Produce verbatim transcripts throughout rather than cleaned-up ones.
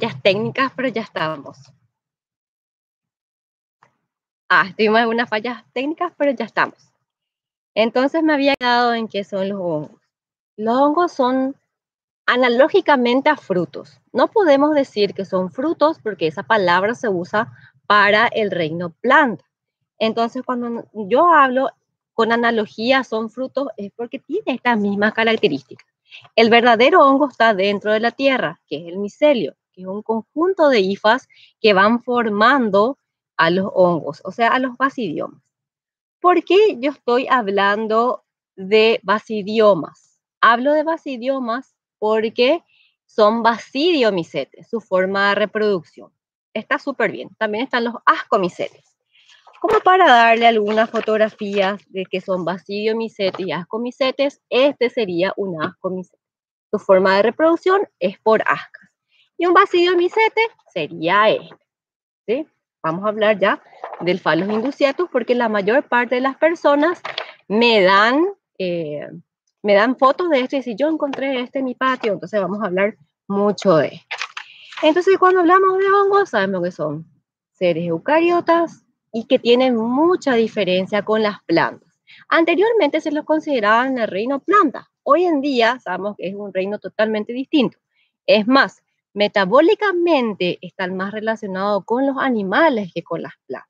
fallas técnicas, pero ya estamos. Ah, tuvimos algunas fallas técnicas, pero ya estamos. Entonces me había quedado en qué son los hongos. Los hongos son analógicamente a frutos. No podemos decir que son frutos porque esa palabra se usa para el reino planta. Entonces, cuando yo hablo con analogía son frutos, es porque tiene estas mismas características. El verdadero hongo está dentro de la tierra, que es el micelio, que es un conjunto de hifas que van formando a los hongos, o sea, a los basidiomas. ¿Por qué yo estoy hablando de basidiomas? Hablo de basidiomas porque son basidiomicetes, su forma de reproducción. Está súper bien. También están los ascomicetes. Como para darle algunas fotografías de que son basidiomicetes y ascomicetes, este sería un ascomicete. Su forma de reproducción es por ascas. Y un basidiomicete sería este, ¿sí? Vamos a hablar ya del Phallus induciatus porque la mayor parte de las personas me dan, eh, me dan fotos de este y si yo encontré este en mi patio, entonces vamos a hablar mucho de esto. Entonces cuando hablamos de hongos sabemos que son seres eucariotas y que tienen mucha diferencia con las plantas. Anteriormente se los consideraban en el reino planta. Hoy en día sabemos que es un reino totalmente distinto. Es más, metabólicamente están más relacionados con los animales que con las plantas.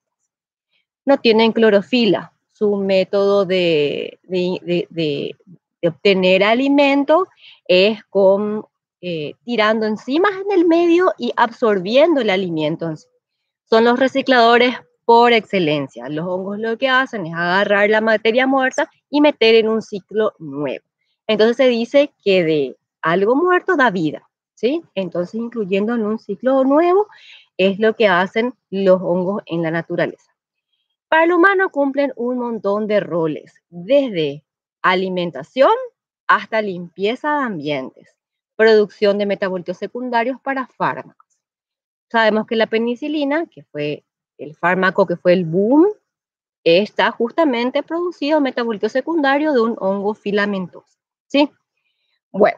No tienen clorofila. Su método de, de, de, de, de obtener alimento es con, eh, tirando enzimas en el medio y absorbiendo el alimento en sí. Son los recicladores por excelencia. Los hongos lo que hacen es agarrar la materia muerta y meter en un ciclo nuevo. Entonces se dice que de algo muerto da vida, ¿sí? Entonces incluyendo en un ciclo nuevo es lo que hacen los hongos en la naturaleza. Para el humano cumplen un montón de roles, desde alimentación hasta limpieza de ambientes, producción de metabolitos secundarios para fármacos. Sabemos que la penicilina, que fue el fármaco que fue el boom, está justamente producido metabolito secundario de un hongo filamentoso, ¿sí? Bueno,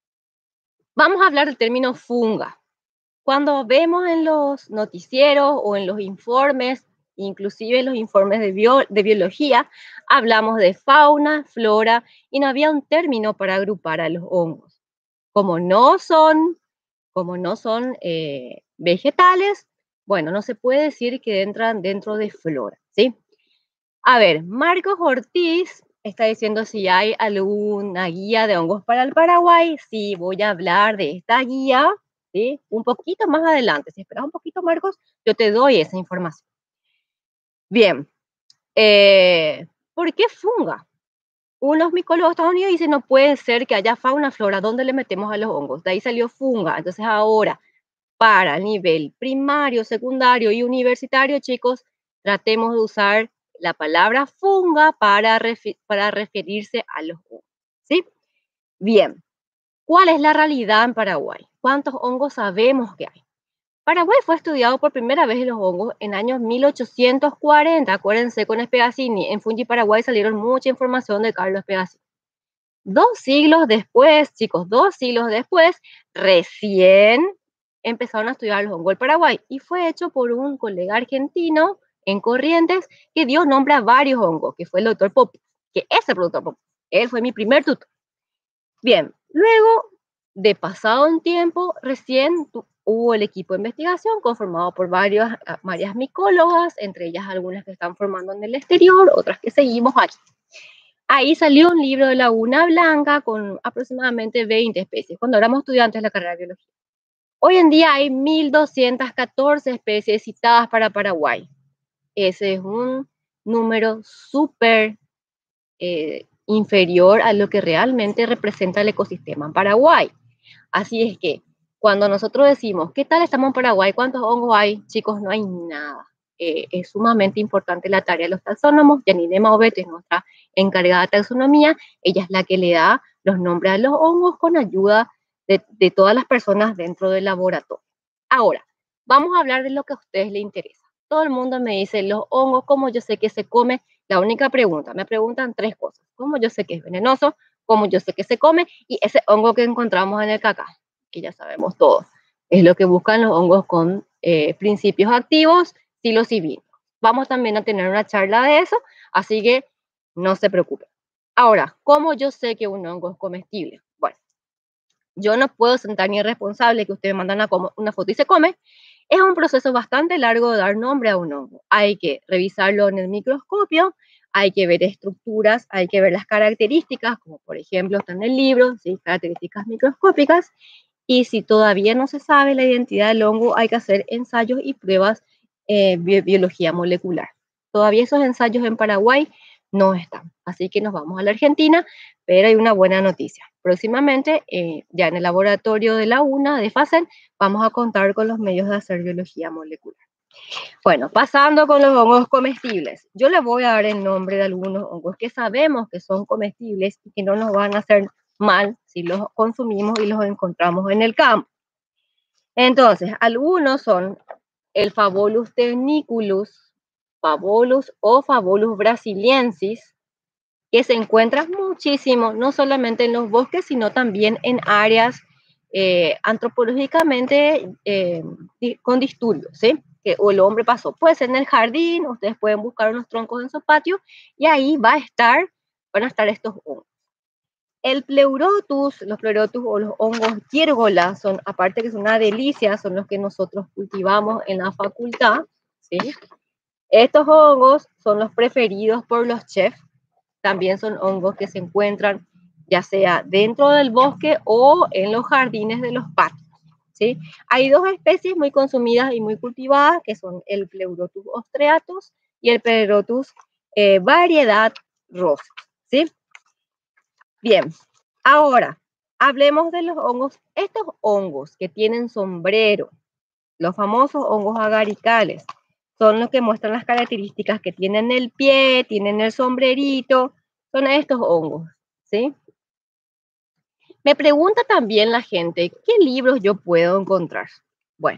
vamos a hablar del término funga. Cuando vemos en los noticieros o en los informes, inclusive en los informes de, bio, de biología, hablamos de fauna, flora, y no había un término para agrupar a los hongos. Como no son, como no son eh, vegetales, bueno, no se puede decir que entran dentro de flora, ¿sí? A ver, Marcos Ortiz está diciendo si hay alguna guía de hongos para el Paraguay. Sí, voy a hablar de esta guía, ¿sí? Un poquito más adelante. Si esperas un poquito, Marcos, yo te doy esa información. Bien, eh, ¿por qué funga? Unos micólogos de Estados Unidos dicen no puede ser que haya fauna, flora, ¿dónde le metemos a los hongos? De ahí salió funga. Entonces ahora, para el nivel primario, secundario y universitario, chicos, tratemos de usar la palabra funga para, refi para referirse a los hongos, ¿sí? Bien, ¿cuál es la realidad en Paraguay? ¿Cuántos hongos sabemos que hay? Paraguay fue estudiado por primera vez en los hongos en años mil ochocientos cuarenta, acuérdense con Spegazzini, en Fungi Paraguay salieron mucha información de Carlos Spegazzini. Dos siglos después, chicos, dos siglos después, recién empezaron a estudiar los hongos del Paraguay y fue hecho por un colega argentino en Corrientes que dio nombre a varios hongos, que fue el doctor Pop, que ese fue el doctor Pop, él fue mi primer tutor. Bien, luego de pasado un tiempo, recién hubo el equipo de investigación conformado por varios, varias micólogas, entre ellas algunas que están formando en el exterior, otras que seguimos aquí. Ahí salió un libro de Laguna Blanca con aproximadamente veinte especies, cuando éramos estudiantes de la carrera de biología. Hoy en día hay mil doscientas catorce especies citadas para Paraguay. Ese es un número súper eh, inferior a lo que realmente representa el ecosistema en Paraguay. Así es que cuando nosotros decimos, ¿qué tal estamos en Paraguay? ¿Cuántos hongos hay? Chicos, no hay nada. Eh, es sumamente importante la tarea de los taxónomos. Janine Maubet es nuestra encargada de taxonomía. Ella es la que le da los nombres a los hongos con ayuda de, de todas las personas dentro del laboratorio. Ahora, vamos a hablar de lo que a ustedes les interesa. Todo el mundo me dice, los hongos, ¿cómo yo sé que se come? La única pregunta, me preguntan tres cosas. ¿Cómo yo sé que es venenoso? ¿Cómo yo sé que se come? Y ese hongo que encontramos en el cacao, que ya sabemos todos. Es lo que buscan los hongos con eh, principios activos, psilocibinos. Vamos también a tener una charla de eso, así que no se preocupen. Ahora, ¿cómo yo sé que un hongo es comestible? Bueno, yo no puedo sentar ni responsable que ustedes mandan una, una foto y se come. Es un proceso bastante largo de dar nombre a un hongo. Hay que revisarlo en el microscopio, hay que ver estructuras, hay que ver las características, como por ejemplo está en el libro, ¿sí? Características microscópicas. Y si todavía no se sabe la identidad del hongo, hay que hacer ensayos y pruebas eh, de biología molecular. Todavía esos ensayos en Paraguay no están. Así que nos vamos a la Argentina, pero hay una buena noticia. Próximamente, eh, ya en el laboratorio de la UNA, de FACEN, vamos a contar con los medios de hacer biología molecular. Bueno, pasando con los hongos comestibles. Yo les voy a dar el nombre de algunos hongos que sabemos que son comestibles y que no nos van a hacer mal si los consumimos y los encontramos en el campo. Entonces, algunos son el Fabolus terniculus, Fabolus o Fabolus brasiliensis, que se encuentra muchísimo, no solamente en los bosques, sino también en áreas eh, antropológicamente eh, con disturbios, ¿sí? Que o el hombre pasó. Puede ser en el jardín, ustedes pueden buscar unos troncos en su patio y ahí va a estar, van a estar estos hongos. El pleurotus, los pleurotus o los hongos gírgola son, aparte que son una delicia, son los que nosotros cultivamos en la facultad, ¿sí? Estos hongos son los preferidos por los chefs. También son hongos que se encuentran ya sea dentro del bosque o en los jardines de los patios, ¿sí? Hay dos especies muy consumidas y muy cultivadas, que son el Pleurotus ostreatus y el Pleurotus eh, variedad rosa, ¿sí? Bien, ahora hablemos de los hongos. Estos hongos que tienen sombrero, los famosos hongos agaricales, son los que muestran las características que tienen el pie, tienen el sombrerito, son estos hongos, ¿sí? Me pregunta también la gente, ¿qué libros yo puedo encontrar? Bueno,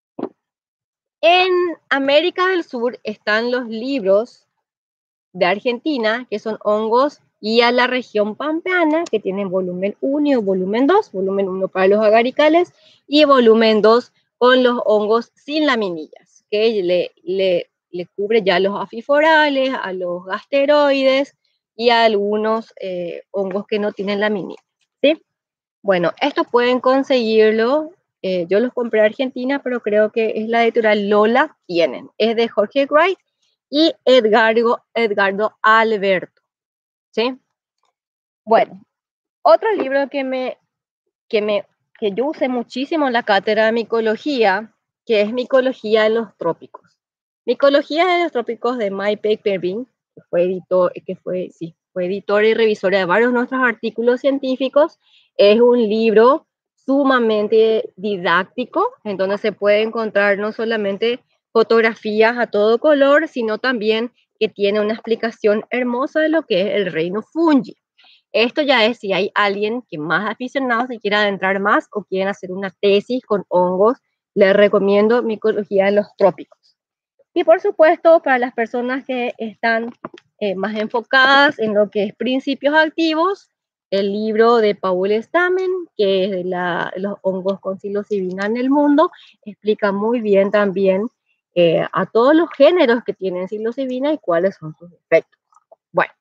en América del Sur están los libros de Argentina, que son hongos, y a la región pampeana, que tienen volumen uno y volumen dos, volumen uno para los agaricales y volumen dos con los hongos sin laminillas, que le, le, le cubre ya a los afiforales, a los gasteroides y a algunos eh, hongos que no tienen laminillas, ¿sí? Bueno, estos pueden conseguirlo, eh, yo los compré en Argentina, pero creo que es la editorial Lola, tienen, es de Jorge Wright y Edgardo, Edgardo Alberto, ¿sí? Bueno, otro libro que, me, que, me, que yo usé muchísimo en la cátedra de micología, que es Micología de los Trópicos. Micología de los Trópicos de Mike Pervin, que fue editor, que fue, sí, fue editora y revisora de varios de nuestros artículos científicos. Es un libro sumamente didáctico, en donde se puede encontrar no solamente fotografías a todo color, sino también que tiene una explicación hermosa de lo que es el reino fungi. Esto ya es si hay alguien que más aficionado se quiera adentrar más o quieren hacer una tesis con hongos, les recomiendo Micología de los Trópicos. Y por supuesto, para las personas que están eh, más enfocadas en lo que es principios activos, el libro de Paul Stammen, que es de la, los hongos con psilocibina en el mundo, explica muy bien también eh, a todos los géneros que tienen psilocibina y cuáles son sus efectos. Bueno,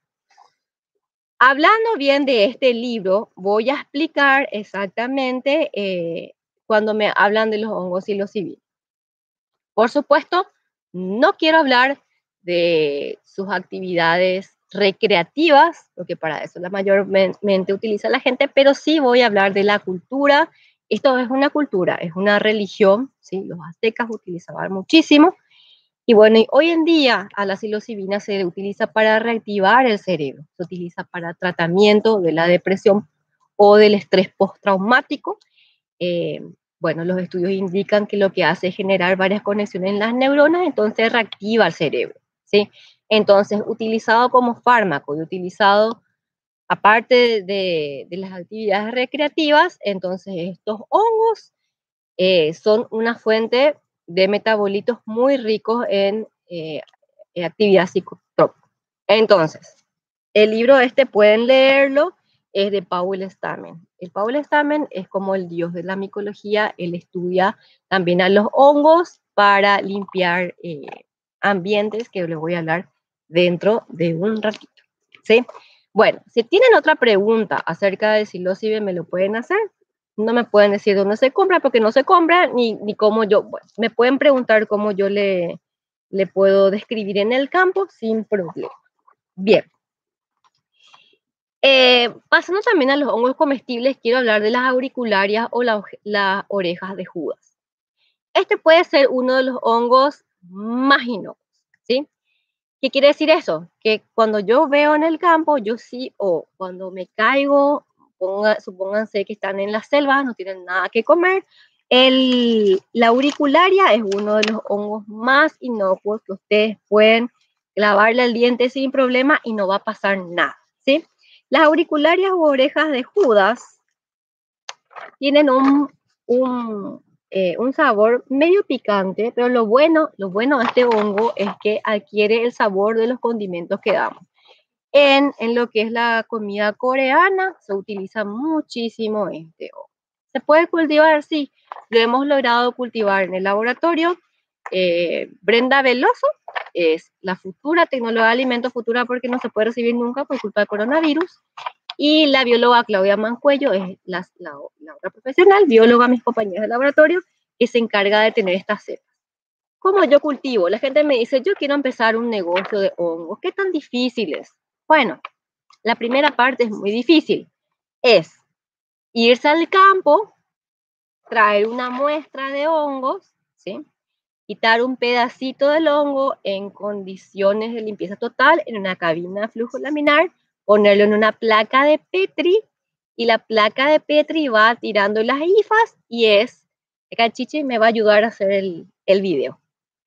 hablando bien de este libro, voy a explicar exactamente eh, cuando me hablan de los hongos psilocibina. Por supuesto, no quiero hablar de sus actividades recreativas, porque para eso la mayormente utiliza la gente, pero sí voy a hablar de la cultura. Esto es una cultura, es una religión, ¿sí? Los aztecas utilizaban muchísimo. Y bueno, y hoy en día a la psilocibina se le utiliza para reactivar el cerebro, se utiliza para tratamiento de la depresión o del estrés postraumático. Eh, bueno, los estudios indican que lo que hace es generar varias conexiones en las neuronas, entonces reactiva el cerebro, ¿sí? Entonces, utilizado como fármaco y utilizado aparte de, de las actividades recreativas, entonces estos hongos eh, son una fuente de metabolitos muy ricos en, eh, en actividad psicotrópica. Entonces, el libro este pueden leerlo es de Paul Stammen. El Paul Stammen es como el dios de la micología. Él estudia también a los hongos para limpiar eh, ambientes, que les voy a hablar dentro de un ratito, ¿sí? Bueno, si tienen otra pregunta acerca de psilocibe, me lo pueden hacer. No me pueden decir dónde se compra, porque no se compra, ni, ni cómo yo, bueno, me pueden preguntar cómo yo le, le puedo describir en el campo sin problema. Bien. Eh, pasando también a los hongos comestibles, quiero hablar de las auricularias o la, las orejas de Judas. Este puede ser uno de los hongos más inocuos, ¿sí? ¿Qué quiere decir eso? Que cuando yo veo en el campo, yo sí, o cuando me caigo, ponga, supónganse que están en la selva, no tienen nada que comer, el, la auricularia es uno de los hongos más inocuos que ustedes pueden clavarle el diente sin problema y no va a pasar nada, ¿sí? Las auricularias u orejas de Judas tienen un, un, eh, un sabor medio picante, pero lo bueno, lo bueno de este hongo es que adquiere el sabor de los condimentos que damos. En, en lo que es la comida coreana se utiliza muchísimo este hongo. ¿Se puede cultivar? Sí, lo hemos logrado cultivar en el laboratorio. Eh, Brenda Veloso es la futura tecnóloga de alimentos, futura porque no se puede recibir nunca por culpa del coronavirus. Y la bióloga Claudia Mancuello es la, la, la otra profesional, bióloga, mis compañeras de laboratorio, que se encarga de tener estas cepas. ¿Cómo yo cultivo? La gente me dice, yo quiero empezar un negocio de hongos. ¿Qué tan difícil es? Bueno, la primera parte es muy difícil. Es irse al campo, traer una muestra de hongos, ¿sí? Quitar un pedacito del hongo en condiciones de limpieza total en una cabina de flujo laminar, ponerlo en una placa de Petri y la placa de Petri va tirando las hifas y es, acá Chichi me va a ayudar a hacer el, el video.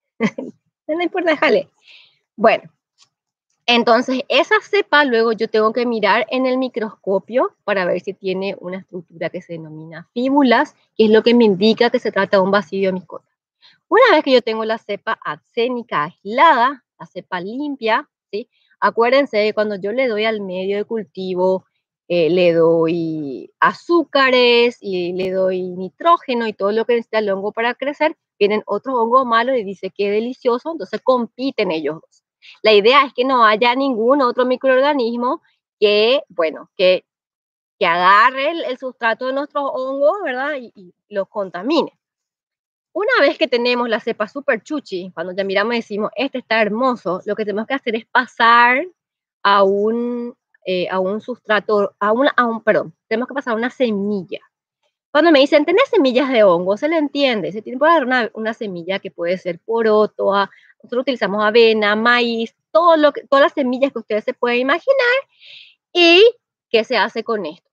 No importa, déjale. Bueno, entonces esa cepa luego yo tengo que mirar en el microscopio para ver si tiene una estructura que se denomina fíbulas, que es lo que me indica que se trata de un basidio micota. Una vez que yo tengo la cepa abscénica aislada, la cepa limpia, ¿sí? Acuérdense que cuando yo le doy al medio de cultivo, eh, le doy azúcares y le doy nitrógeno y todo lo que necesita el hongo para crecer, vienen otros hongos malos y dice que delicioso, entonces compiten ellos dos. La idea es que no haya ningún otro microorganismo que, bueno, que, que agarre el, el sustrato de nuestros hongos, ¿verdad? Y, y los contamine. Una vez que tenemos la cepa super chuchi, cuando ya miramos y decimos, este está hermoso, lo que tenemos que hacer es pasar a un, eh, a un sustrato, a, una, a un, perdón, tenemos que pasar a una semilla. Cuando me dicen, ¿tenés semillas de hongo? Se le entiende, se tiene que dar una, una semilla que puede ser poroto, a, nosotros utilizamos avena, maíz, todo lo que, todas las semillas que ustedes se pueden imaginar. ¿Y qué se hace con esto?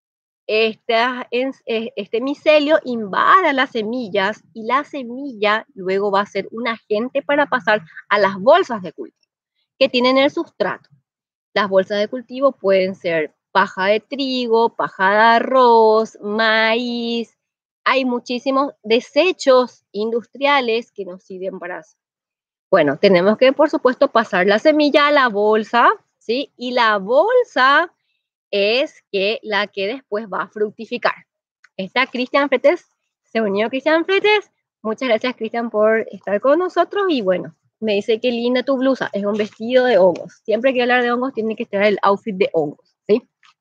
Esta, este micelio invade las semillas y la semilla luego va a ser un agente para pasar a las bolsas de cultivo que tienen el sustrato. Las bolsas de cultivo pueden ser paja de trigo, paja de arroz, maíz. Hay muchísimos desechos industriales que nos sirven para eso. Bueno, tenemos que, por supuesto, pasar la semilla a la bolsa, ¿sí? Y la bolsa es que la que después va a fructificar. Está Cristian Fretes, se unió Cristian Fretes. Muchas gracias, Cristian, por estar con nosotros. Y bueno, me dice que linda tu blusa, es un vestido de hongos. Siempre que hablar de hongos, tiene que estar el outfit de hongos, ¿sí?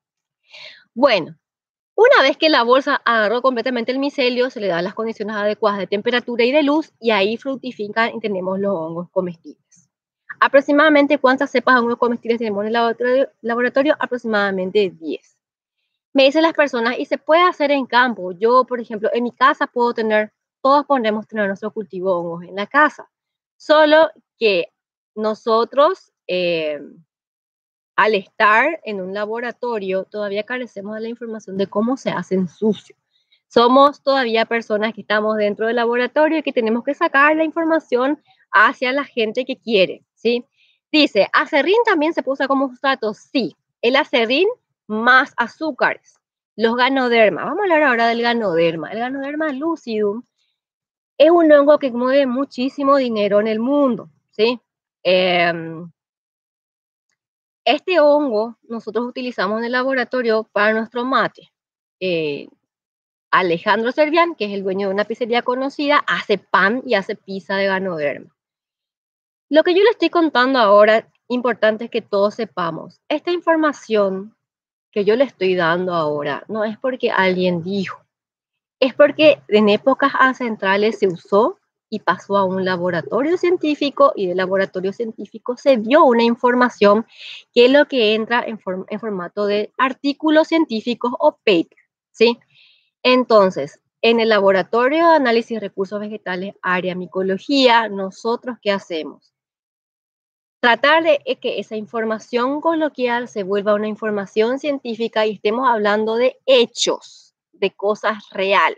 Bueno, una vez que la bolsa agarró completamente el micelio, se le dan las condiciones adecuadas de temperatura y de luz, y ahí fructifican y tenemos los hongos comestibles. Aproximadamente, ¿cuántas cepas de hongos comestibles tenemos en el laboratorio? laboratorio? Aproximadamente diez. Me dicen las personas, y se puede hacer en campo. Yo, por ejemplo, en mi casa puedo tener, todos podemos tener nuestro cultivo de hongos en la casa. Solo que nosotros, eh, al estar en un laboratorio, todavía carecemos de la información de cómo se hacen sucio. Somos todavía personas que estamos dentro del laboratorio y que tenemos que sacar la información hacia la gente que quiere, ¿sí? Dice, ¿acerrín también se puede usar como sustrato? Sí, el acerrín más azúcares. Los ganoderma, vamos a hablar ahora del ganoderma. El ganoderma lucidum es un hongo que mueve muchísimo dinero en el mundo, ¿sí? Eh, Este hongo nosotros utilizamos en el laboratorio para nuestro mate. Eh, Alejandro Servián, que es el dueño de una pizzería conocida, hace pan y hace pizza de Ganoderma. Lo que yo le estoy contando ahora, importante es que todos sepamos, esta información que yo le estoy dando ahora no es porque alguien dijo, es porque en épocas ancestrales se usó y pasó a un laboratorio científico y del laboratorio científico se dio una información que es lo que entra en, form en formato de artículos científicos o paper, ¿sí? Entonces, en el laboratorio de análisis de recursos vegetales, área micología, nosotros ¿qué hacemos? Tratar de que esa información coloquial se vuelva una información científica y estemos hablando de hechos, de cosas reales.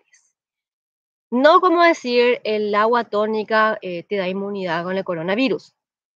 No como decir el agua tónica eh, te da inmunidad con el coronavirus.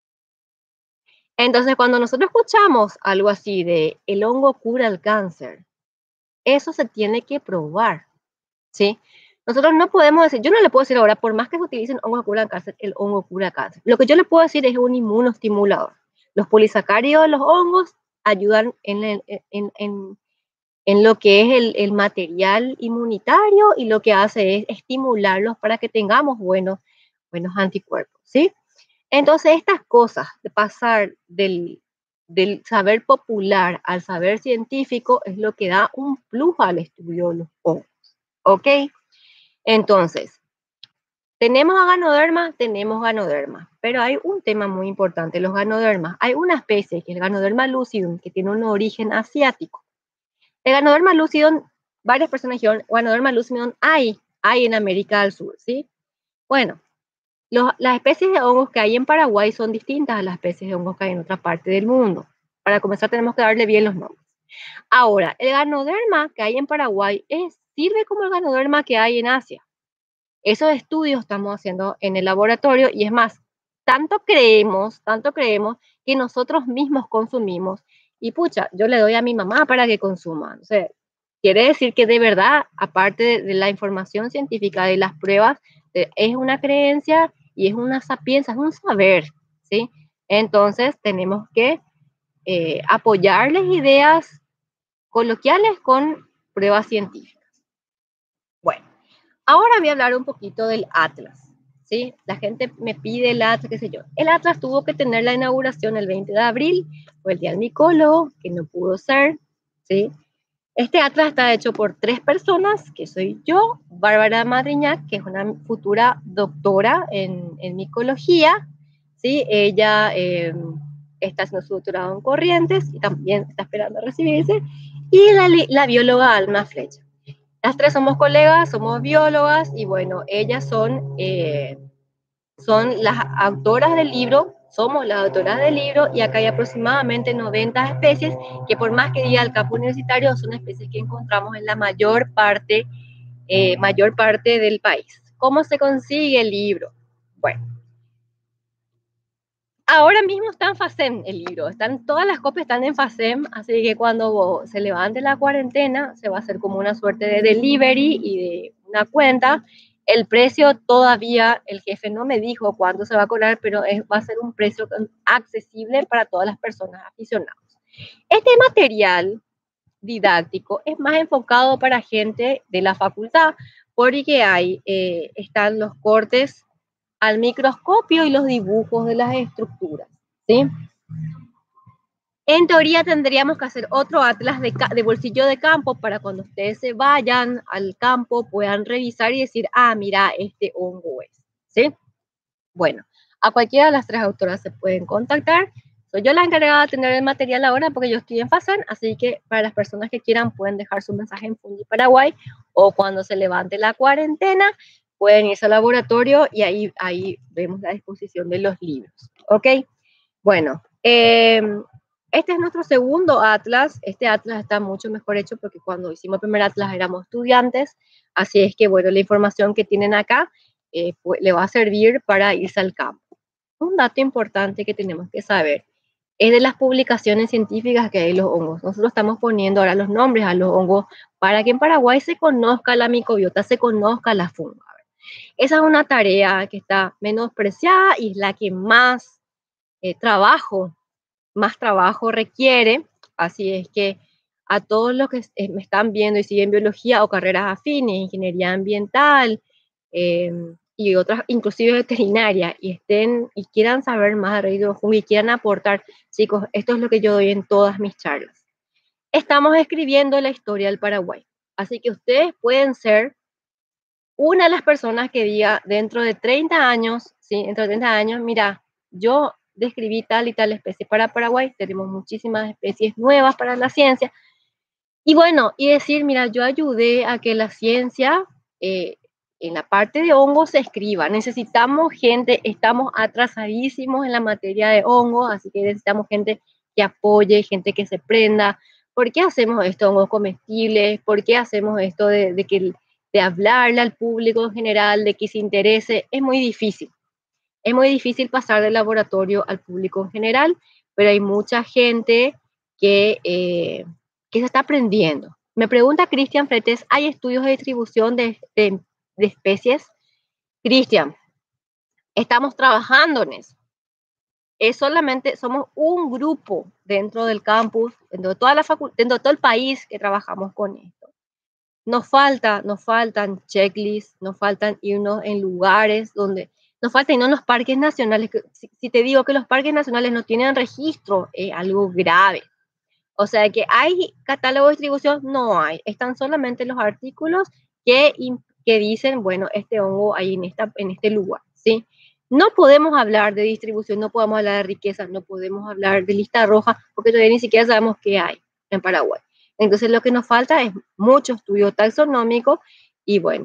Entonces, cuando nosotros escuchamos algo así de el hongo cura el cáncer, eso se tiene que probar, ¿sí? Nosotros no podemos decir, yo no le puedo decir ahora, por más que se utilicen hongos que curan cáncer, el hongo cura cáncer. Lo que yo le puedo decir es un inmunoestimulador. Los polisacáridos de los hongos ayudan en, el, en, en, en lo que es el, el material inmunitario y lo que hace es estimularlos para que tengamos buenos, buenos anticuerpos, ¿sí? Entonces, estas cosas de pasar del, del saber popular al saber científico es lo que da un plus al estudio de los hongos, ¿ok? Entonces, tenemos a Ganoderma, tenemos Ganoderma, pero hay un tema muy importante, los Ganodermas. Hay una especie que es el Ganoderma lucidum, que tiene un origen asiático. El Ganoderma lucidum, varias personas dijeron, Ganoderma lucidum hay, hay en América del Sur, ¿sí? Bueno, los, las especies de hongos que hay en Paraguay son distintas a las especies de hongos que hay en otra parte del mundo. Para comenzar tenemos que darle bien los nombres. Ahora, el Ganoderma que hay en Paraguay es, sirve como el Ganoderma que hay en Asia. Esos estudios estamos haciendo en el laboratorio y es más, tanto creemos, tanto creemos que nosotros mismos consumimos y pucha, yo le doy a mi mamá para que consuma. O sea, quiere decir que de verdad, aparte de, de la información científica, de las pruebas, de, es una creencia y es una sapiencia, es un saber, ¿sí? Entonces tenemos que eh, apoyarles ideas coloquiales con pruebas científicas. Bueno. Ahora voy a hablar un poquito del Atlas, ¿sí? La gente me pide el Atlas, qué sé yo. El Atlas tuvo que tener la inauguración el veinte de abril, fue el día del micólogo, que no pudo ser, ¿sí? Este Atlas está hecho por tres personas, que soy yo, Bárbara Madriñac, que es una futura doctora en, en micología, ¿sí? Ella eh, está haciendo su doctorado en Corrientes y también está esperando a recibirse, y la, la bióloga Alma Flecha. Las tres somos colegas, somos biólogas y bueno, ellas son, eh, son las autoras del libro, somos las autoras del libro y acá hay aproximadamente noventa especies que por más que diga el campo universitario son especies que encontramos en la mayor parte, eh, mayor parte del país. ¿Cómo se consigue el libro? Bueno, ahora mismo está en FASEM el libro, están, todas las copias están en FASEM, así que cuando se levante la cuarentena se va a hacer como una suerte de delivery y de una cuenta. El precio todavía, el jefe no me dijo cuándo se va a cobrar, pero es, va a ser un precio accesible para todas las personas aficionadas. Este material didáctico es más enfocado para gente de la facultad, porque hay, eh, están los cortes al microscopio y los dibujos de las estructuras, ¿sí? En teoría tendríamos que hacer otro atlas de, de bolsillo de campo para cuando ustedes se vayan al campo puedan revisar y decir, ah, mira, este hongo es, ¿sí? Bueno, a cualquiera de las tres autoras se pueden contactar. Soy yo la encargada de tener el material ahora porque yo estoy en FASAN, así que para las personas que quieran pueden dejar su mensaje en Fungi Paraguay o cuando se levante la cuarentena pueden irse al laboratorio y ahí, ahí vemos la disposición de los libros, ¿ok? Bueno, eh, este es nuestro segundo atlas. Este atlas está mucho mejor hecho porque cuando hicimos el primer atlas éramos estudiantes, así es que, bueno, la información que tienen acá eh, pues, le va a servir para irse al campo. Un dato importante que tenemos que saber es de las publicaciones científicas que hay los hongos. Nosotros estamos poniendo ahora los nombres a los hongos para que en Paraguay se conozca la microbiota, se conozca la funga. Esa es una tarea que está menospreciada y es la que más eh, trabajo más trabajo requiere, así es que a todos los que es- eh, me están viendo y siguen biología o carreras afines, ingeniería ambiental, em, y otras, inclusive veterinaria, y estén y quieran saber más de Rey Junco y quieran aportar, chicos, esto es lo que yo doy en todas mis charlas. Estamos escribiendo la historia del Paraguay, así que ustedes pueden ser una de las personas que diga dentro de treinta años, ¿sí? Dentro de treinta años, mira, yo describí tal y tal especie para Paraguay, tenemos muchísimas especies nuevas para la ciencia, y bueno, y decir, mira, yo ayudé a que la ciencia eh, en la parte de hongos se escriba. Necesitamos gente, estamos atrasadísimos en la materia de hongos, así que necesitamos gente que apoye, gente que se prenda. ¿Por qué hacemos esto, hongos comestibles? ¿Por qué hacemos esto de, de que, de hablarle al público en general, de que se interese? Es muy difícil. Es muy difícil pasar del laboratorio al público en general, pero hay mucha gente que, eh, que se está aprendiendo. Me pregunta Cristian Fretes, ¿hay estudios de distribución de, de, de especies? Cristian, estamos trabajando en eso. Es solamente, somos un grupo dentro del campus, dentro de, toda la dentro de todo el país que trabajamos con esto. Nos falta, nos faltan checklists, nos faltan irnos en lugares donde, nos falta irnos en los parques nacionales. Que, si, si te digo que los parques nacionales no tienen registro, es algo grave. O sea, que hay catálogo de distribución, no hay. Están solamente los artículos que, que dicen, bueno, este hongo hay en, esta, en este lugar, ¿sí? No podemos hablar de distribución, no podemos hablar de riqueza, no podemos hablar de lista roja, porque todavía ni siquiera sabemos qué hay en Paraguay. Entonces lo que nos falta es mucho estudio taxonómico y bueno,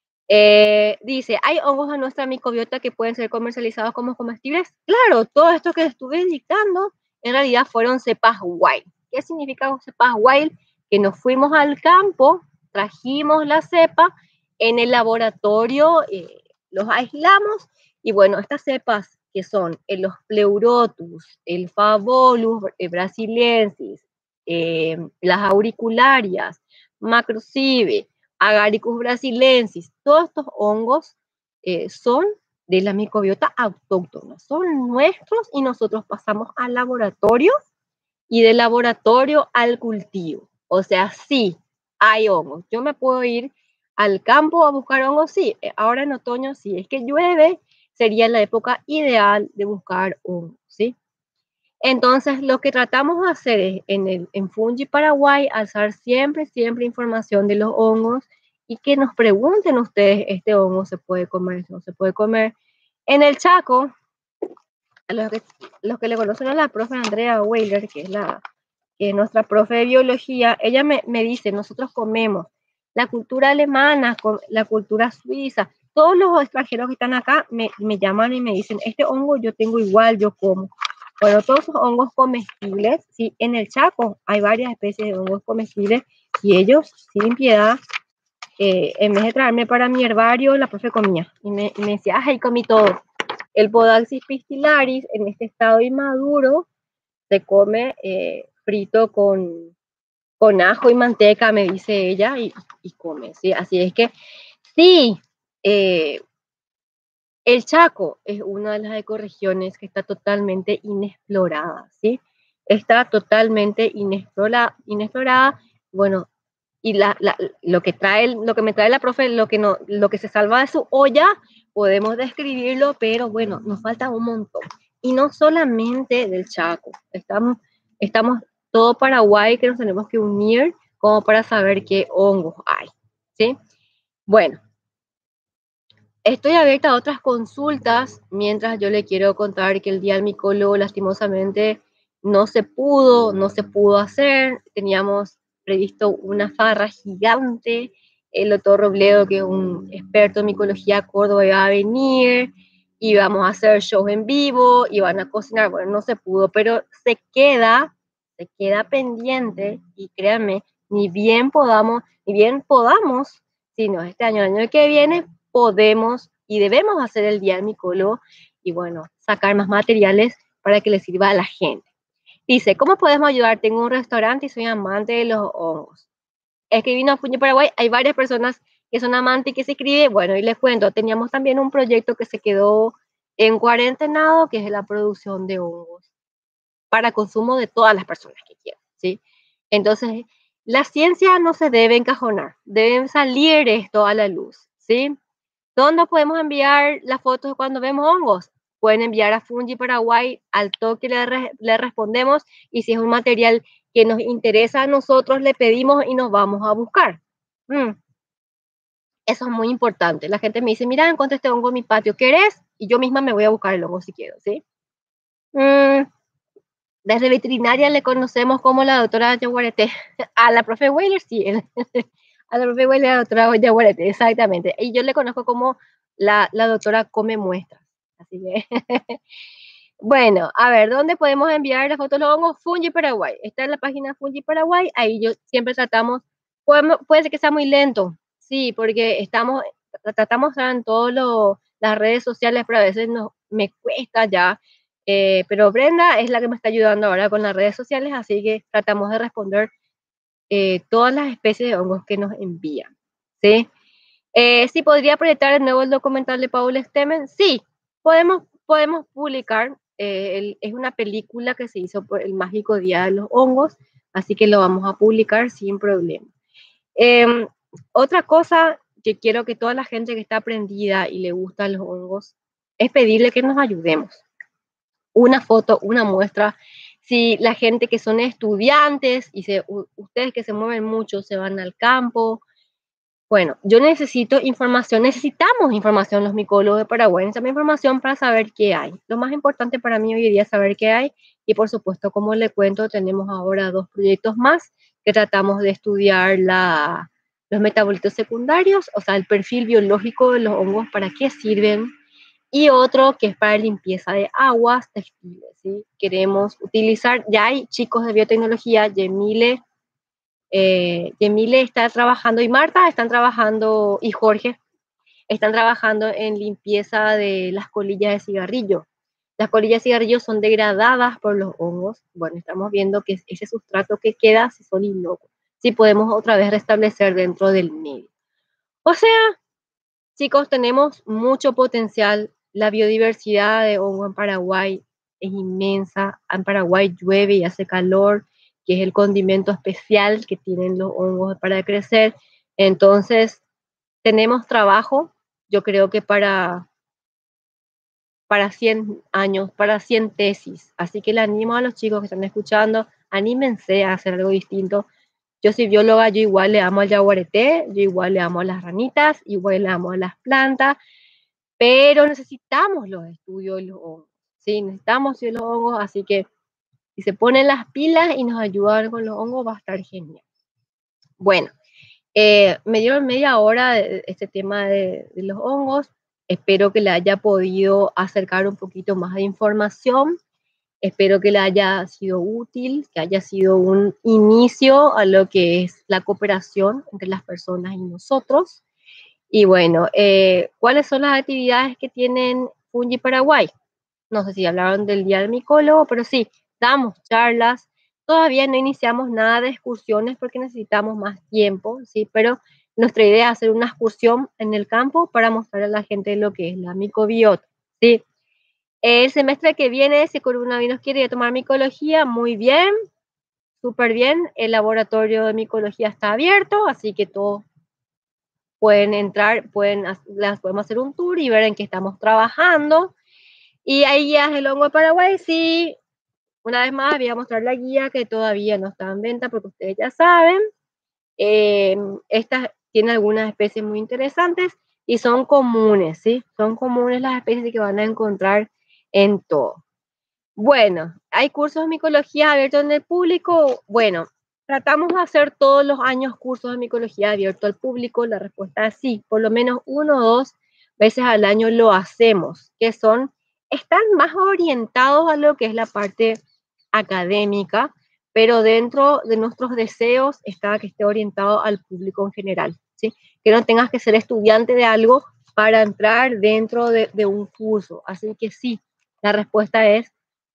eh, dice, ¿hay hongos en nuestra microbiota que pueden ser comercializados como comestibles? Claro, todo esto que estuve dictando en realidad fueron cepas wild. ¿Qué significa cepas wild? Que nos fuimos al campo, trajimos la cepa, en el laboratorio eh, los aislamos y bueno, estas cepas que son el los pleurotus, el favolus el brasiliensis, eh, las auricularias, macrocibe, Agaricus brasilensis, todos estos hongos eh, son de la microbiota autóctona, son nuestros y nosotros pasamos al laboratorio y del laboratorio al cultivo. O sea, sí, hay hongos. Yo me puedo ir al campo a buscar hongos, sí. Ahora en otoño, si es que llueve, sería la época ideal de buscar hongos, ¿sí? Entonces, lo que tratamos de hacer es, en, el, en Fungi Paraguay, alzar siempre, siempre información de los hongos y que nos pregunten ustedes, ¿este hongo se puede comer, no se puede comer? En el Chaco, a los que, los que le conocen a la profe Andrea Weiler, que es, la, que es nuestra profe de biología, ella me, me dice, nosotros comemos la cultura alemana, la cultura suiza, todos los extranjeros que están acá me, me llaman y me dicen, este hongo yo tengo igual, yo como. Bueno, todos esos hongos comestibles, sí, en el Chaco hay varias especies de hongos comestibles y ellos, sin piedad, eh, en vez de traerme para mi herbario, la profe comía y me, y me decía, ay, comí todo. El Podaxis pistilaris, en este estado inmaduro, se come eh, frito con, con ajo y manteca, me dice ella, y, y come, ¿sí? Así es que, sí, eh, el Chaco es una de las ecorregiones que está totalmente inexplorada, ¿sí? Está totalmente inexplora, inexplorada. Bueno, y la, la, lo que trae, lo que me trae la profe, lo que no, lo que se salva de su olla, podemos describirlo, pero bueno, nos falta un montón. Y no solamente del Chaco, estamos, estamos todo Paraguay que nos tenemos que unir como para saber qué hongos hay, ¿sí? Bueno, estoy abierta a otras consultas, mientras yo le quiero contar que el día del micólogo lastimosamente no se pudo, no se pudo hacer. Teníamos previsto una farra gigante. El doctor Robledo, que es un experto en micología Córdoba, iba a venir, íbamos a hacer shows en vivo, iban a cocinar, bueno, no se pudo, pero se queda, se queda pendiente y créanme, ni bien podamos, ni bien podamos, sino este año, el año que viene, podemos y debemos hacer el día del micólogo y bueno, sacar más materiales para que le sirva a la gente. Dice, ¿cómo podemos ayudar? Tengo un restaurante y soy amante de los hongos. Escribiendo a Fungi Paraguay, hay varias personas que son amantes y que se escribe. Bueno, y les cuento, teníamos también un proyecto que se quedó en cuarentenado, que es la producción de hongos. para consumo de todas las personas que quieran, ¿sí? Entonces, la ciencia no se debe encajonar, deben salir esto a la luz, ¿sí? ¿Dónde podemos enviar las fotos cuando vemos hongos? Pueden enviar a Fungi Paraguay, al toque le, re, le respondemos, y si es un material que nos interesa a nosotros, le pedimos y nos vamos a buscar. Mm. Eso es muy importante. La gente me dice, mira, encontré este hongo en mi patio, ¿querés? Y yo misma me voy a buscar el hongo si quiero, ¿sí? Mm. Desde veterinaria le conocemos como la doctora Yaguareté. A la profe Weiler, sí. A la profe Weiler, la doctora Yaguareté, exactamente. Y yo le conozco como la, la doctora Come Muestras. Así que, bueno, a ver, ¿dónde podemos enviar las fotos de los hongos? Fungi Paraguay. Está en la página Fungi Paraguay. Ahí yo siempre tratamos, podemos, puede ser que sea muy lento, sí, porque estamos, tratamos de estar en todas las redes sociales, pero a veces no, me cuesta ya. Eh, pero Brenda es la que me está ayudando ahora con las redes sociales, así que tratamos de responder eh, todas las especies de hongos que nos envían, ¿sí? Eh, ¿Sí podría proyectar de nuevo el documental de Paul Stemmen? Sí, podemos, podemos publicar. Eh, el, es una película que se hizo por el mágico Día de los Hongos, así que lo vamos a publicar sin problema. Eh, otra cosa que quiero que toda la gente que está aprendida y le gustan los hongos es pedirle que nos ayudemos. Una foto, una muestra. Si la gente que son estudiantes y se, ustedes que se mueven mucho se van al campo, bueno, yo necesito información, necesitamos información los micólogos de Paraguay, necesitamos información para saber qué hay. Lo más importante para mí hoy día es saber qué hay y por supuesto, como le cuento, tenemos ahora dos proyectos más que tratamos de estudiar la, los metabolitos secundarios, o sea, el perfil biológico de los hongos, para qué sirven, y otro que es para limpieza de aguas textiles, ¿sí? Queremos utilizar, ya hay chicos de biotecnología, Yemile, eh, Yemile está trabajando, y Marta están trabajando, y Jorge, están trabajando en limpieza de las colillas de cigarrillo. Las colillas de cigarrillo son degradadas por los hongos. Bueno, estamos viendo que ese sustrato que queda, si son inocuos, si podemos otra vez restablecer dentro del medio. O sea, chicos, tenemos mucho potencial. La biodiversidad de hongo en Paraguay es inmensa. En Paraguay llueve y hace calor, que es el condimento especial que tienen los hongos para crecer. Entonces, tenemos trabajo, yo creo que para, para cien años, para cien tesis. Así que le animo a los chicos que están escuchando, anímense a hacer algo distinto. Yo soy bióloga, yo igual le amo al yaguareté, yo igual le amo a las ranitas, igual le amo a las plantas, pero necesitamos los estudios de los hongos, ¿sí? Necesitamos de los hongos, así que si se ponen las pilas y nos ayudan con los hongos va a estar genial. Bueno, eh, me dieron media hora de este tema de, de los hongos, espero que le haya podido acercar un poquito más de información. Espero que le haya sido útil, que haya sido un inicio a lo que es la cooperación entre las personas y nosotros. Y bueno, eh, ¿cuáles son las actividades que tienen Fungi Paraguay? No sé si hablaron del Día del Micólogo, pero sí, damos charlas. Todavía no iniciamos nada de excursiones porque necesitamos más tiempo, ¿sí? Pero nuestra idea es hacer una excursión en el campo para mostrar a la gente lo que es la micobiota, ¿sí? El semestre que viene, si Coronavirus quiere tomar micología, muy bien, súper bien. El laboratorio de micología está abierto, así que todos pueden entrar, pueden, las podemos hacer un tour y ver en qué estamos trabajando. Y hay guías del hongo de Paraguay, sí. Una vez más, voy a mostrar la guía que todavía no está en venta porque ustedes ya saben. Eh, esta tiene algunas especies muy interesantes y son comunes, ¿sí? Son comunes las especies que van a encontrar en todo. Bueno, ¿hay cursos de micología abiertos en el público? Bueno, tratamos de hacer todos los años cursos de micología abiertos al público. La respuesta es sí, por lo menos uno o dos veces al año lo hacemos, que son, están más orientados a lo que es la parte académica, pero dentro de nuestros deseos está que esté orientado al público en general, ¿sí? Que no tengas que ser estudiante de algo para entrar dentro de, de un curso. Así que sí, la respuesta es,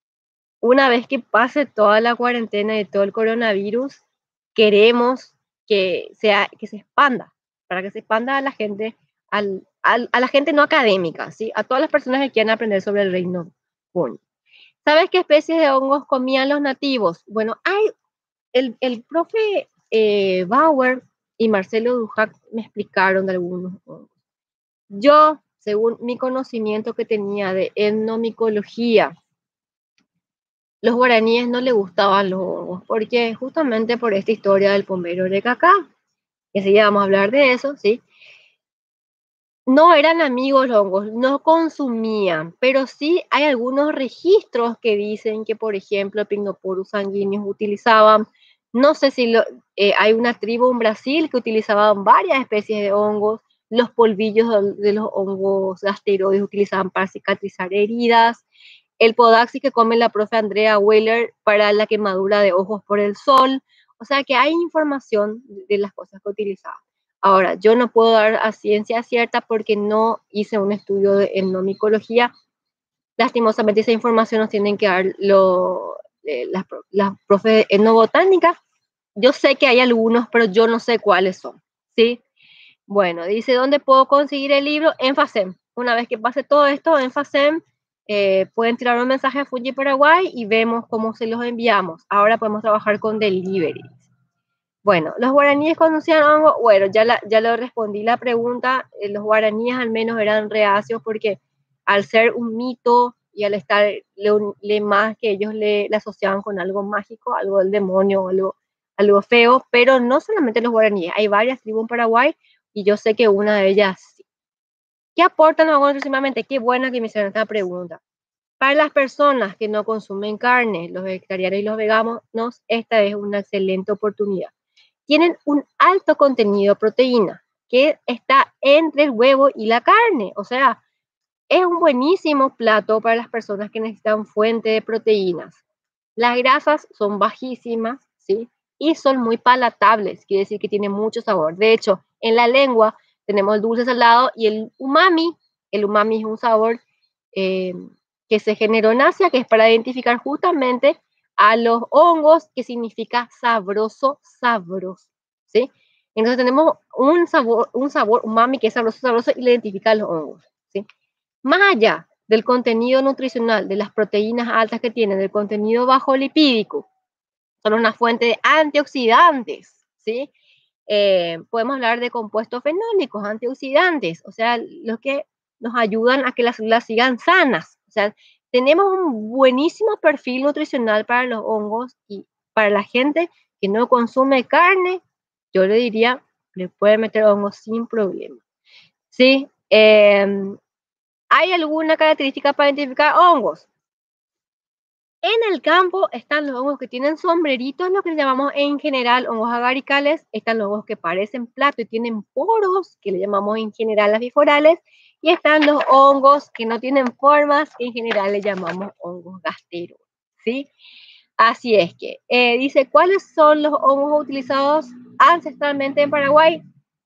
una vez que pase toda la cuarentena y todo el coronavirus, queremos que, sea, que se expanda, para que se expanda a la gente, al, al, a la gente no académica, ¿sí? A todas las personas que quieran aprender sobre el reino Fungi. ¿Sabes qué especies de hongos comían los nativos? Bueno, hay el, el profe eh, Bauer y Marcelo Dujac me explicaron de algunos hongos. Yo, según mi conocimiento que tenía de etnomicología, los guaraníes no les gustaban los hongos, porque justamente por esta historia del pomelo de cacá, que sí, ya vamos a hablar de eso, ¿sí? No eran amigos los hongos, no consumían, pero sí hay algunos registros que dicen que, por ejemplo, Pinnoporus sanguíneos utilizaban, no sé si lo, eh, hay una tribu en Brasil que utilizaban varias especies de hongos, los polvillos de, de los hongos gasteroides utilizaban para cicatrizar heridas, el podaxi que come la profe Andrea Weiler para la quemadura de ojos por el sol, o sea que hay información de las cosas que utilizaban. Ahora, yo no puedo dar a ciencia cierta porque no hice un estudio de etnomicología. Lastimosamente esa información nos tienen que dar lo, eh, las, las profes de etnobotánica. Yo sé que hay algunos, pero yo no sé cuáles son, ¿sí? Bueno, dice, ¿dónde puedo conseguir el libro? En FACEM. Una vez que pase todo esto, en FACEM eh, pueden tirar un mensaje a Fuji Paraguay y vemos cómo se los enviamos. Ahora podemos trabajar con delivery. Bueno, los guaraníes conocían hongos, bueno, ya, la, ya lo respondí la pregunta, eh, los guaraníes al menos eran reacios porque al ser un mito y al estar le, le más que ellos le, le, asociaban con algo mágico, algo del demonio, algo, algo feo, pero no solamente los guaraníes, hay varias tribus en Paraguay y yo sé que una de ellas sí. ¿Qué aportan los hongos nutricionalmente? Qué buena que me hicieron esta pregunta. Para las personas que no consumen carne, los vegetarianos y los veganos, esta es una excelente oportunidad. Tienen un alto contenido de proteína que está entre el huevo y la carne. O sea, es un buenísimo plato para las personas que necesitan fuente de proteínas. Las grasas son bajísimas, ¿sí? Y son muy palatables, quiere decir que tienen mucho sabor. De hecho, en la lengua tenemos el dulce salado y el umami. El umami es un sabor eh, que se generó en Asia, que es para identificar justamente a los hongos, que significa sabroso, sabroso, ¿sí? Entonces tenemos un sabor, un sabor umami que es sabroso, sabroso y le identifica a los hongos, ¿sí? Más allá del contenido nutricional, de las proteínas altas que tienen, del contenido bajo lipídico, son una fuente de antioxidantes, ¿sí? Eh, podemos hablar de compuestos fenólicos, antioxidantes, o sea, los que nos ayudan a que las células sigan sanas. O sea, tenemos un buenísimo perfil nutricional para los hongos y para la gente que no consume carne, yo le diría, le puede meter hongos sin problema. ¿Sí? Eh, ¿Hay alguna característica para identificar hongos? En el campo están los hongos que tienen sombreritos, lo que llamamos en general hongos agaricales. Están los hongos que parecen plato y tienen poros, que le llamamos en general las biforales. Y están los hongos que no tienen formas, que en general le llamamos hongos gasteros, ¿sí? Así es que, eh, dice, ¿cuáles son los hongos utilizados ancestralmente en Paraguay?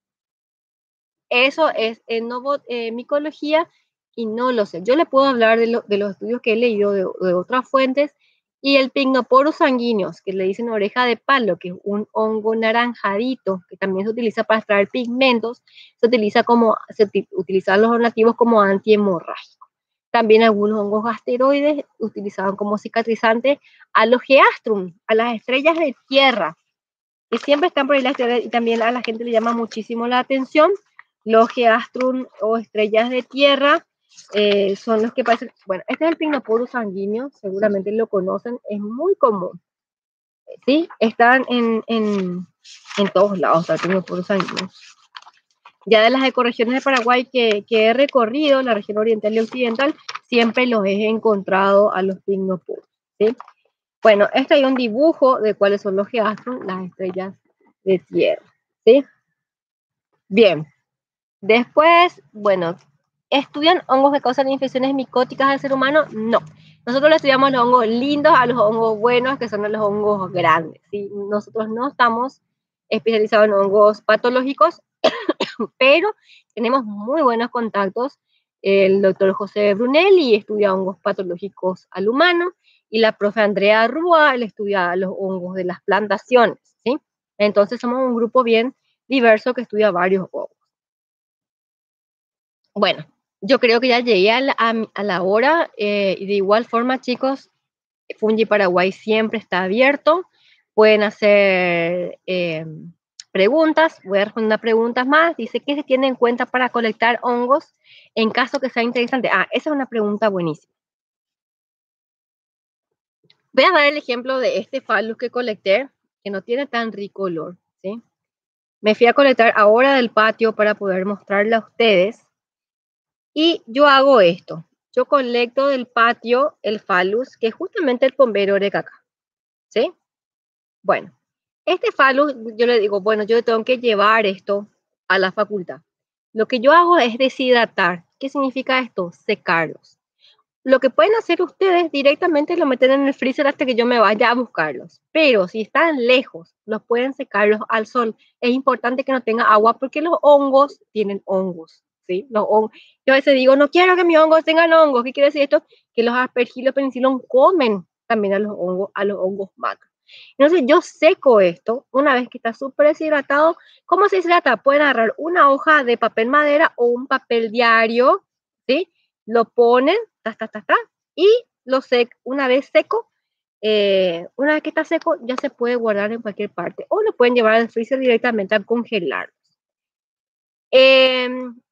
Eso es en eh, micología y no lo sé. Yo le puedo hablar de, lo, de los estudios que he leído de, de otras fuentes y el Pinnoporus sanguíneos, que le dicen oreja de palo, que es un hongo naranjadito, que también se utiliza para extraer pigmentos, se utiliza como, se utilizan los nativos como antihemorrágico. También algunos hongos gasteroides utilizaban como cicatrizante a los geastrum, a las estrellas de tierra, que siempre están por ahí las estrellas, y también a la gente le llama muchísimo la atención. Los geastrum o estrellas de tierra eh, son los que parecen, bueno, este es el Pinnoporus sanguíneo, seguramente lo conocen, es muy común, ¿sí? Están en, en, en todos lados, el Pinnoporus sanguíneo. Ya de las ecorregiones de Paraguay que, que he recorrido, la región oriental y occidental, siempre los he encontrado a los Pinnoporus, ¿sí? Bueno, este hay un dibujo de cuáles son los geastrum, las estrellas de tierra, ¿sí? Bien. Después, bueno, ¿estudian hongos que causan infecciones micóticas al ser humano? No. Nosotros le estudiamos los hongos lindos a los hongos buenos, que son los hongos grandes, ¿sí? Nosotros no estamos especializados en hongos patológicos, pero tenemos muy buenos contactos. El doctor José Brunelli estudia hongos patológicos al humano y la profe Andrea Rúa él estudia los hongos de las plantaciones, ¿sí? Entonces somos un grupo bien diverso que estudia varios hongos. Bueno, yo creo que ya llegué a la, a, a la hora eh, y de igual forma, chicos, Fungi Paraguay siempre está abierto. Pueden hacer eh, preguntas. Voy a responder unas preguntas más. Dice, ¿qué se tiene en cuenta para colectar hongos en caso que sea interesante? Ah, esa es una pregunta buenísima. Voy a dar el ejemplo de este phallus que colecté, que no tiene tan rico olor, ¿sí? Me fui a colectar ahora del patio para poder mostrarle a ustedes. Y yo hago esto. Yo colecto del patio el phallus, que es justamente el Pombero orecaca, ¿sí? Bueno, este phallus, yo le digo, bueno, yo tengo que llevar esto a la facultad. Lo que yo hago es deshidratar. ¿Qué significa esto? Secarlos. Lo que pueden hacer ustedes directamente lo meten en el freezer hasta que yo me vaya a buscarlos. Pero si están lejos, los pueden secarlos al sol. Es importante que no tenga agua porque los hongos tienen hongos, ¿sí? Los hongos. Yo a veces digo, no quiero que mis hongos tengan hongos. ¿Qué quiere decir esto? Que los aspergillus penicillium comen también a los hongos, a los hongos macro. Entonces yo seco esto una vez que está súper deshidratado. ¿Cómo se deshidrata? Pueden agarrar una hoja de papel madera o un papel diario, ¿sí? Lo ponen, ta, ta, ta, ta, y lo seco. Una vez seco, eh, una vez que está seco, ya se puede guardar en cualquier parte. O lo pueden llevar al freezer directamente a congelar. Eh,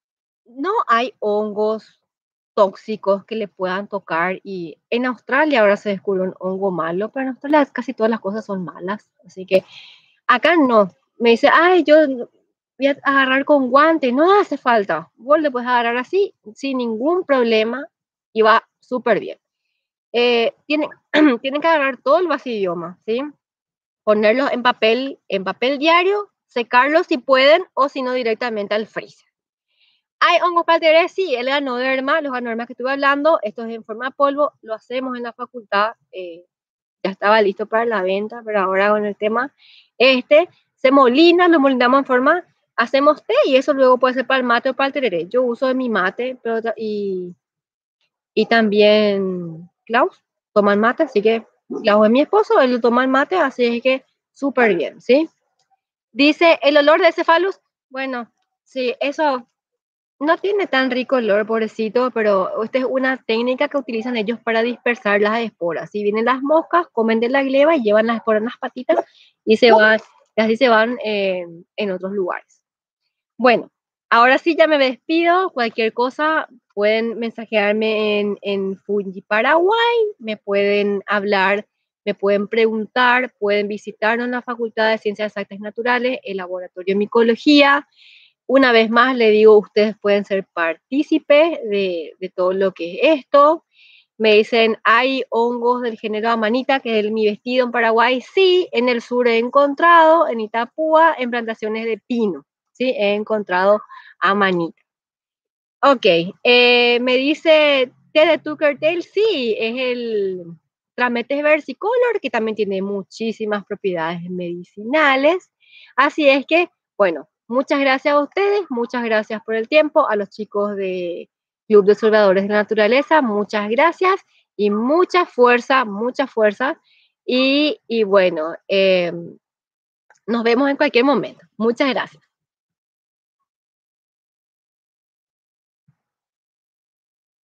no hay hongos tóxicos que le puedan tocar. Y en Australia ahora se descubrió un hongo malo, pero en Australia casi todas las cosas son malas. Así que acá no. Me dice, ay, yo voy a agarrar con guante. No hace falta. Vos le puedes agarrar así, sin ningún problema, y va súper bien. Eh, tienen, tienen que agarrar todo el basidioma, ¿sí? Ponerlos en papel, en papel diario, secarlos si pueden, o si no, directamente al freezer. ¿Hay hongos palteres? Sí, el ganoderma, los ganodermas que estuve hablando, esto es en forma de polvo, lo hacemos en la facultad, eh, ya estaba listo para la venta, pero ahora con el tema este, se molina, lo molinamos en forma, hacemos té y eso luego puede ser para el mate o para el tereré. Yo uso en mi mate, pero, y, y también Klaus toma el mate, así que Klaus es mi esposo, él toma el mate, así es que súper bien, ¿sí? Dice, el olor de ese phallus, bueno, sí, eso no tiene tan rico olor, pobrecito, pero esta es una técnica que utilizan ellos para dispersar las esporas. Si vienen las moscas, comen de la gleba y llevan las esporas en las patitas y se van, y así se van eh, en otros lugares. Bueno, ahora sí ya me despido. Cualquier cosa pueden mensajearme en, en Fungi Paraguay, me pueden hablar, me pueden preguntar, pueden visitarnos en la Facultad de Ciencias Exactas y Naturales, el Laboratorio de Micología. Una vez más le digo, ustedes pueden ser partícipes de, de todo lo que es esto. Me dicen, ¿hay hongos del género Amanita, que es mi vestido en Paraguay? Sí, en el sur he encontrado, en Itapúa, en plantaciones de pino, ¿sí? He encontrado Amanita. Ok, eh, me dice, ¿té de Tucker Tail? Sí, es el Trametes versicolor, que también tiene muchísimas propiedades medicinales. Así es que, bueno, muchas gracias a ustedes, muchas gracias por el tiempo, a los chicos de Club de Observadores de la Naturaleza, muchas gracias y mucha fuerza, mucha fuerza. Y, y bueno, eh, nos vemos en cualquier momento. Muchas gracias.